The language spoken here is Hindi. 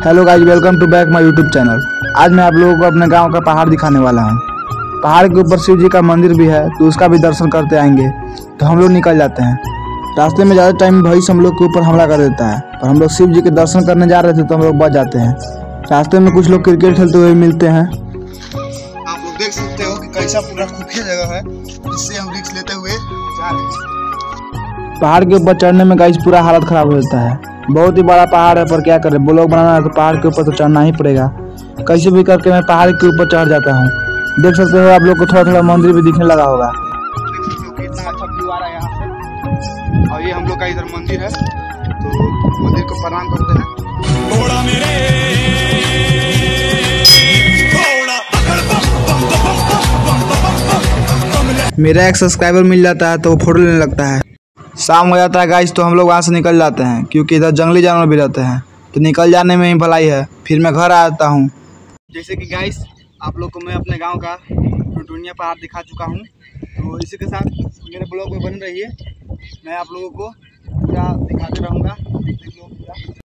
Hello guys, welcome to back my YouTube channel. आज मैं आप लोगों को अपने गांव का पहाड़ दिखाने वाला हूं। पहाड़ के ऊपर शिव जी का मंदिर भी है, तो उसका भी दर्शन करते आएंगे। तो हम लोग निकल जाते हैं। रास्ते में ज़्यादा टाइम भविष्य हम लोग के ऊपर हमला कर देता है, पर हम लोग शिव जी के दर्शन करने जा रहे थे तो हम लोग बच जाते हैं। रास्ते में कुछ लोग क्रिकेट खेलते हुए मिलते हैं। आप लोग देख सकते हो कि कैसा पूरा खुफिया जगह है, जिससे हम रिस्क लेते हुए जा रहे हैं। पहाड़ के ऊपर चढ़ने में गाइस पूरा हालत खराब हो जाता है। बहुत ही बड़ा पहाड़ है, पर क्या करें, ब्लॉग बनाना है तो पहाड़ के ऊपर तो चढ़ना ही पड़ेगा। कैसे भी करके मैं पहाड़ के ऊपर चढ़ जाता हूँ। देख सकते हो आप लोग को थोड़ा थोड़ा मंदिर भी दिखने लगा होगा। देख सकते हो कि इतना अच्छा व्यू आ रहा है यहाँ से। और ये हम लोग का इधर मंदिर है, तो मंदिर को प्रणाम करते हैं। मेरा एक सब्सक्राइबर मिल जाता है तो वो फोटो लेने लगता है। शाम हो जाता है गाइस, तो हम लोग वहाँ से निकल जाते हैं, क्योंकि इधर जंगली जानवर भी रहते हैं। तो निकल जाने में ही भलाई है। फिर मैं घर आता हूँ। जैसे कि गाइस, आप लोग को मैं अपने गांव का टुनटुनिया पहाड़ दिखा चुका हूँ। तो इसी के साथ मेरे ब्लॉग में बने रहिए। मैं आप लोगों को पूरा दिखाते रहूँगा। देख लो पूरा।